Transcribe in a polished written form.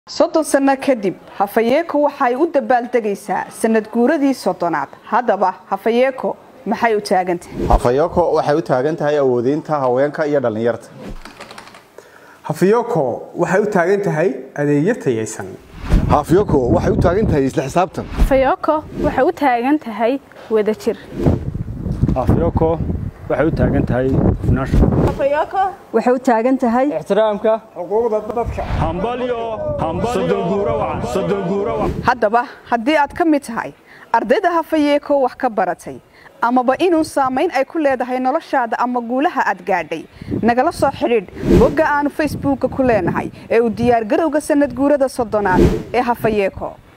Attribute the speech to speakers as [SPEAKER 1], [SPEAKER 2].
[SPEAKER 1] soddon sano kadib Hafayeko waxay u dabaaldegaysaa sanad guuradii soddonaad. Haddaba Hafayeko maxay u taagan tahay?
[SPEAKER 2] Hafayeko waxay u taagan tahay awoodinta haweenka iyo dhalinyarada.
[SPEAKER 3] Hafayeko waxay u taagan tahay adeegyo tayaysan.
[SPEAKER 2] Hafayeko waxay u taagan tahay isla xisaabtan.
[SPEAKER 4] Hafayeko waxay u taagan tahay wadajir.
[SPEAKER 5] Hafayeko waxay u taagan tahay hufnaansho.
[SPEAKER 6] Hafayeko waxay u taagan tahay
[SPEAKER 5] ixtiraamka
[SPEAKER 3] xuquuqda dadka.
[SPEAKER 5] soddon guuro wacan.
[SPEAKER 1] Haddaba haddii aad ka mid tahay ardayda Hafayeko wax ka baratay amaba inuu saameyn ay ku leedahay noloshaada ama guulaha aad gaadhay, nagala soo xiriir bogga aan Facebook ku leenahay ee u diyaar garowga sanad guurada soddonaad ee Hafayeko.